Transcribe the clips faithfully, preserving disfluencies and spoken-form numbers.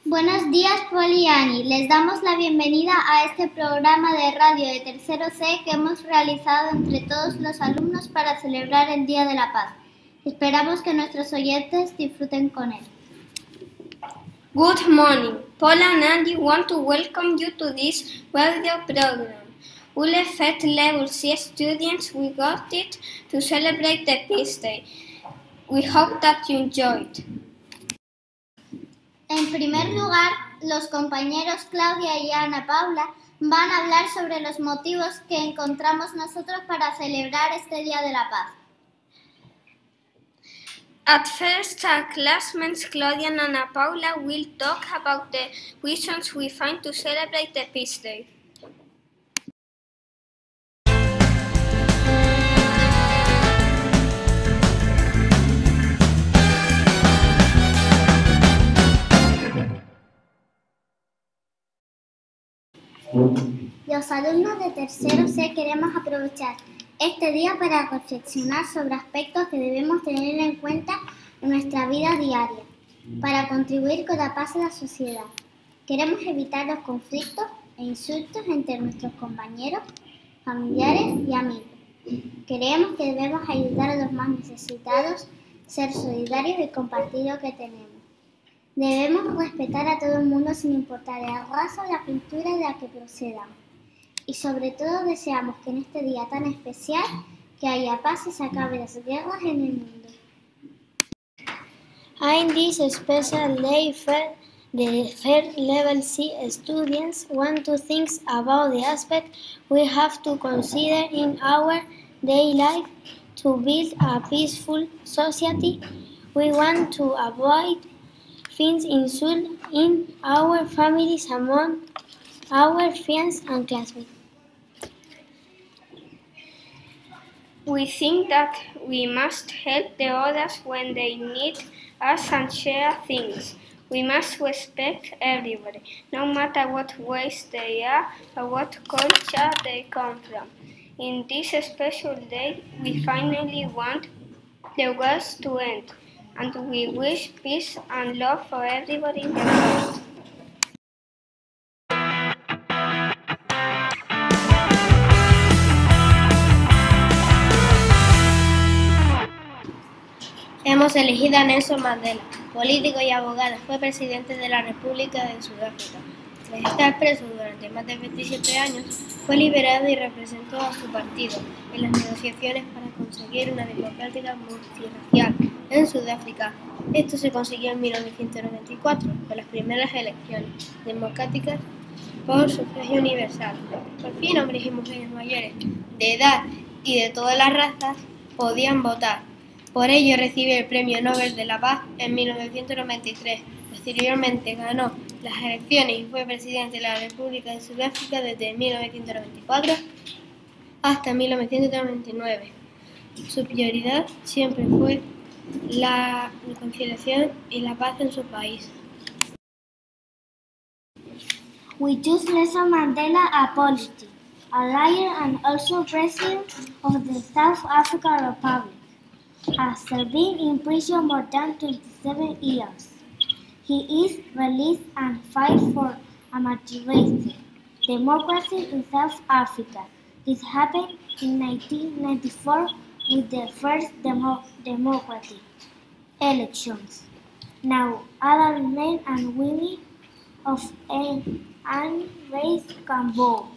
Buenos días, Poli y Ani. Les damos la bienvenida a este programa de radio de tercero C que hemos realizado entre todos los alumnos para celebrar el Día de la Paz. Esperamos que nuestros oyentes disfruten con él. Good morning. Paula and Andy want to welcome you to this radio program. U L F E T Level C students, we got it to celebrate the Peace Day. We hope that you enjoyed. En primer lugar, los compañeros Claudia y Ana Paula van a hablar sobre los motivos que encontramos nosotros para celebrar este Día de la Paz. At first, our classmates Claudia and Ana Paula will talk about the reasons we find to celebrate the Peace Day. Los alumnos de tercero C queremos aprovechar este día para reflexionar sobre aspectos que debemos tener en cuenta en nuestra vida diaria para contribuir con la paz en la sociedad. Queremos evitar los conflictos e insultos entre nuestros compañeros, familiares y amigos. Creemos que debemos ayudar a los más necesitados, ser solidarios y compartir lo que tenemos. Debemos respetar a todo el mundo sin importar la raza o la cultura de la que procedan. Y sobre todo deseamos que en este día tan especial que haya paz y se acaben las guerras en el mundo. In this special day, the third level C students want to think about the aspects we have to consider in our daily life to build a peaceful society. We want to avoid things insult in our families, among our friends and classmates. We think that we must help the others when they need us and share things. We must respect everybody, no matter what race they are or what culture they come from. In this special day, we finally want the wars to end, and we wish peace and love for everybody in the world. Hemos elegido a Nelson Mandela, político y abogado. Fue presidente de la República de Sudáfrica. Tras estar preso durante más de veintisiete años, fue liberado y representó a su partido en las negociaciones para conseguir una democrática multirracial en Sudáfrica. Esto se consiguió en mil novecientos noventa y cuatro, con las primeras elecciones democráticas por sufragio universal. Por fin, hombres y mujeres mayores de edad y de todas las razas podían votar. Por ello recibió el Premio Nobel de la Paz en mil novecientos noventa y tres. Posteriormente ganó las elecciones y fue presidente de la República de Sudáfrica desde mil novecientos noventa y cuatro hasta mil novecientos noventa y nueve. Su prioridad siempre fue la reconciliación y la paz en su país. We choose Nelson Mandela, a politician, a lawyer and also president of the South African Republic. Has been in prison more than twenty-seven years. He is released and fights for a majority democracy in South Africa. This happened in nineteen ninety-four with the first demo democratic elections. Now, adult men and women of any race can vote.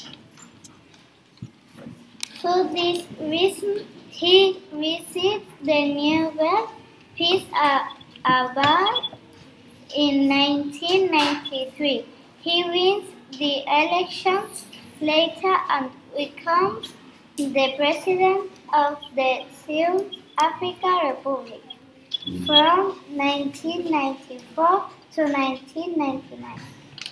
For this reason, he received the Nobel Peace Award in nineteen ninety-three. He wins the elections later and becomes the president of the South African Republic from nineteen ninety-four to nineteen ninety-nine.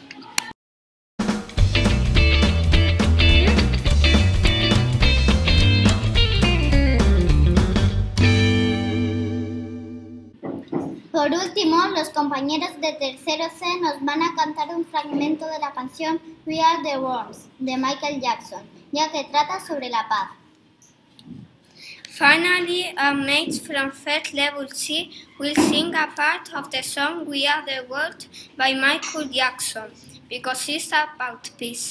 Por último, los compañeros de tercero C nos van a cantar un fragmento de la canción We Are the Worms de Michael Jackson, ya que trata sobre la paz. Finally, our mates from First Level C will sing a part of the song We Are the World by Michael Jackson, because it's about peace.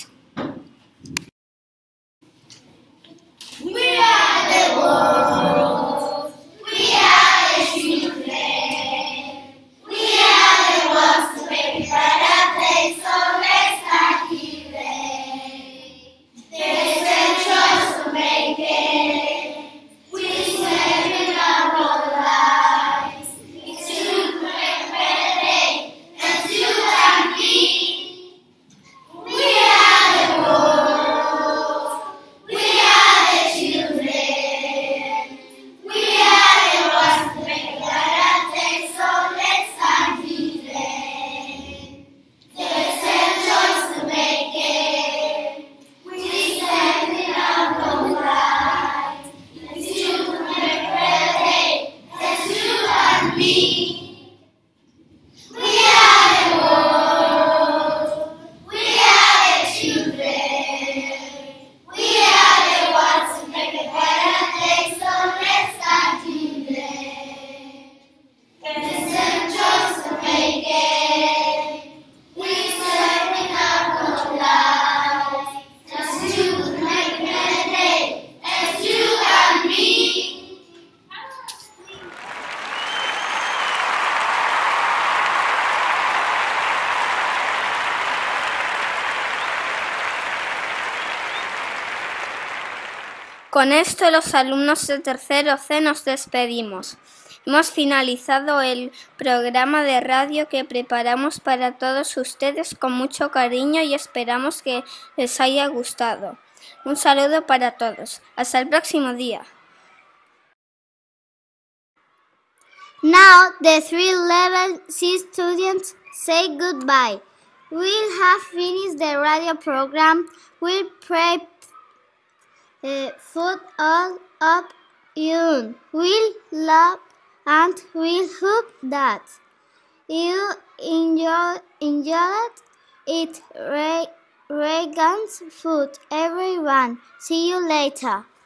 We are the world. We are the children. We are the ones to make a better place, so let's start today. There's a choice to make it. We stand in our lives. It's to make a better day, and you and me. We are the world. We are the children. We are the ones to make a better day, so let's start today. There's a choice to make it. We stand in our lives. It's you to make a better day. It's you and me. We are the world. We are the children. We are the ones to make a better day, so let's start today. There's a choice to make it. We serve in our lives. Just you to make a better day. It's you and me. Con esto los alumnos de tercero C nos despedimos. Hemos finalizado el programa de radio que preparamos para todos ustedes con mucho cariño y esperamos que les haya gustado. Un saludo para todos. Hasta el próximo día. Now the three level C students say goodbye. We'll have finished the radio program. We'll pray uh, food all up you. We'll love and we'll hope that you enjoy enjoyed it. Reagan's food, everyone. See you later.